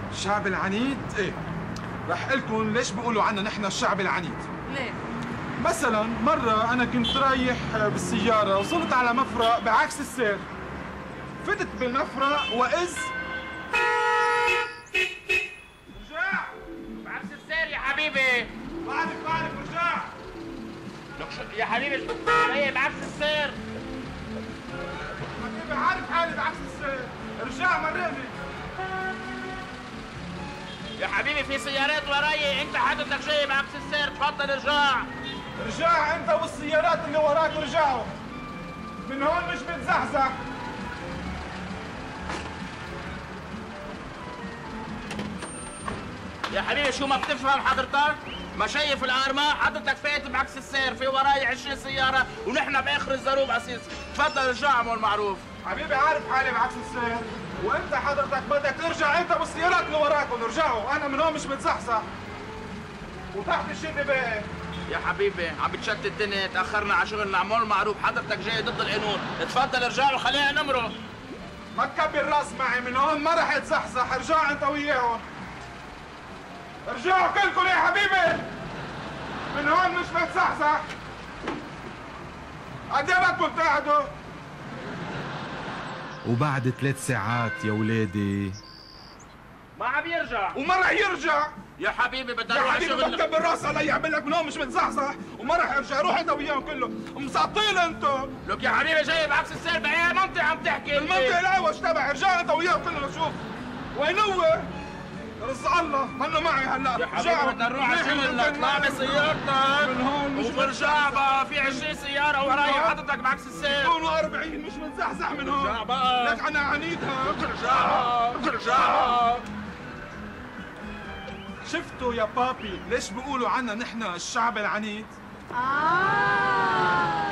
الشعب العنيد؟ ايه، رح اقول لكم ليش بيقولوا عنا نحن الشعب العنيد. ليه؟ مثلا مرة أنا كنت رايح بالسيارة وصلت على مفرق بعكس السير. فتت بالمفرق وإذ رجع بعكس السير يا حبيبي. بعرف رجع يا حبيبي جاي بعكس السير. حبيبي عارف حالي بعكس السير. رجع مرقني يا حبيبي في سيارات وراي، انت حضرتك جاي بعكس السير، تفضل ارجع. رجع أنت والسيارات اللي وراك رجعوا. من هون مش بتزحزح. يا حبيبي شو ما بتفهم حضرتك؟ ما شايف الارماء حضرتك فايت بعكس السير، في وراي 20 سياره ونحن باخر الزروب اسيسي، تفضل ارجع عمو المعروف. حبيبي عارف حالي بعكس السير، وانت حضرتك بدك ترجع انت والسيارات اللي وراكم ارجعوا، انا من هون مش متزحزح. وتحت الشده باقي. يا حبيبي عم بتشتت الدنيا، تاخرنا على شغلنا، عمو المعروف حضرتك جاي ضد القانون، تفضل ارجع وخلينا نمرق. ما تكبر راس معي، من هون ما رح يتزحزح، ارجع انت وياهم. ارجعوا كلكم يا حبيبي. من هون مش بتزحزح. قد ايه بدكم تقعدوا؟ وبعد 3 ساعات يا ولادي ما عم يرجع. وما رح يرجع. يا حبيبي بدي يا اروح على حبيبي ما شغلنا. تكبر راس علي، عم لك من هون مش متزحزح وما رح يرجع، روح انت وياهم كلهم، مساطين انتم. لك يا حبيبي جاي بعكس السير، بأي منطقة عم تحكي؟ المنطقة الأول تبع، ارجع انت وياهم كلهم شوف. وين هو؟ رزق الله منه معي هلا. يا حبيبي بدنا نروح على شغلنا، اطلع بسيارتك من هون مش وبرجع بقى، في 20 سيارة وراي وحضرتك بعكس السير. كونوا 40 مش منزحزح من هون. ارجع بقى. لك انا عنيدها. ارجع. شفتوا يا بابي ليش بيقولوا عنا نحن الشعب العنيد؟